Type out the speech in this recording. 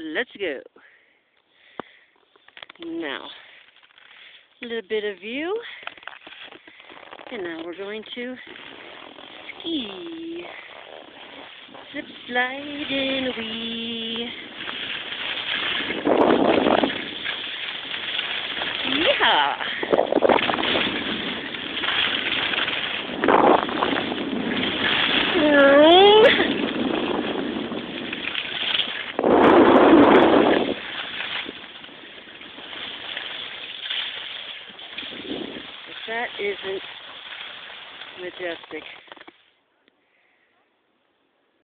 let's go. Now, a little bit of view. And now we're going to ski. Slip, slide, and wee. Yeah. If that isn't majestic.